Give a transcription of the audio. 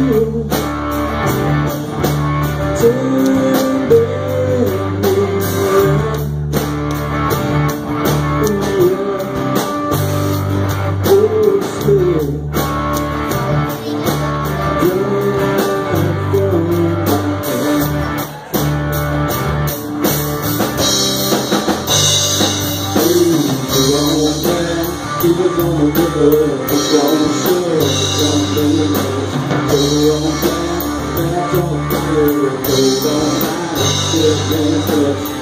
People gonna give up, it's all the shit, don't be much. Go on back, back on fire, go on back, get in touch.